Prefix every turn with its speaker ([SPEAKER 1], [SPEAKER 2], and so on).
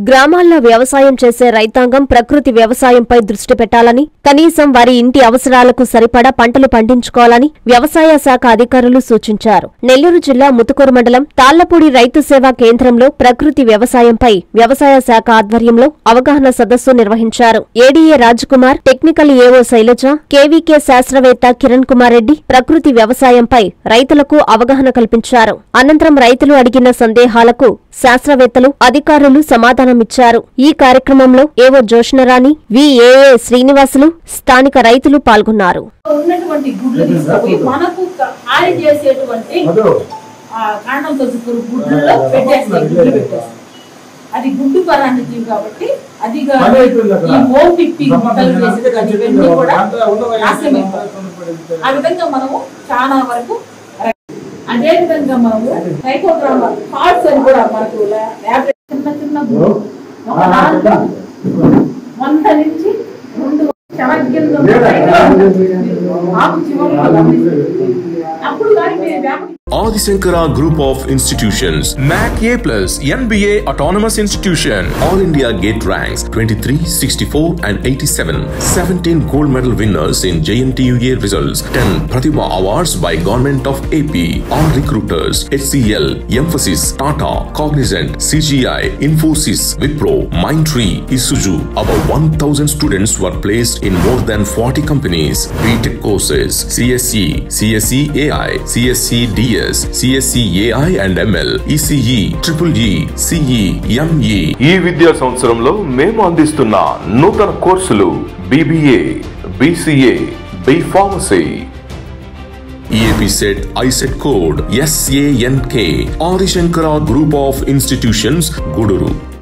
[SPEAKER 1] గ్రామాల్లో వ్యవసాయం చేసే రైతాంగం ప్రకృతి వ్యవసాయంపై దృష్టి పెట్టాలని, కనీసం వారి ఇంటి అవసరాలకు సరిపడా పంటలు పండించుకోవాలని వ్యవసాయ శాఖ అధికారులు సూచించారు. నెల్లూరు జిల్లా ముతుకూరు మండలం తాళ్లపూడి రైతు సేవా కేంద్రంలో ప్రకృతి వ్యవసాయంపై వ్యవసాయ శాఖ ఆధ్వర్యంలో అవగాహన సదస్సు నిర్వహించారు. ADA Rajkumar, technical AO Shailaja, KVK శాస్త్రవేత్త కిరణ్ కుమార్ రెడ్డి ప్రకృతి వ్యవసాయంపై రైతులకు అవగాహన కల్పించారు. అనంతరం రైతులు అడిగిన సందేహాలకు శాస్త్రవేత్తలు, అధికారులు సమాధానమిచ్చారు. ఈ కార్యక్రమంలో ఏవో జోష్నరాణి, విఏఏ శ్రీనివాసులు, స్థానిక రైతులు పాల్గొన్నారు.
[SPEAKER 2] అది గుడ్డు పరాన్ని కాబట్టి అది ఈ మోమ్ పిప్పి మొదలు చేసేది కూడా ఆ విధంగా మనము చాలా వరకు అదే విధంగా మనము సైకోగ్రామా థాట్స్ అని కూడా మనకు చిన్న చిన్న ఒక దాంట్లో 100 నుంచి 2 అప్పుడు కానీ
[SPEAKER 3] Adi Shankara Group of Institutions, NAC A+, NBA Autonomous Institution, All India Gate Ranks 23, 64 and 87, 17 gold medal winners in JNTUA results, 10 Pratibha Awards by Government of AP, all recruiters, HCL, Emphasis, Tata, Cognizant, CGI, Infosys, Wipro, Mindtree, Isuzu. About 1,000 students were placed in more than 40 companies. BTech courses, CSE, CSE AI, CSE DS, CSE AI and ML, ECE, EEE, CE, ME. ఈ విద్యా సంవత్సరంలో మేము అందిస్తున్న నూతన కోర్సులు BBA, BCA, B Pharmacy. EAP set ISET code SANK. Adi Shankara Group of Institutions, Guduru.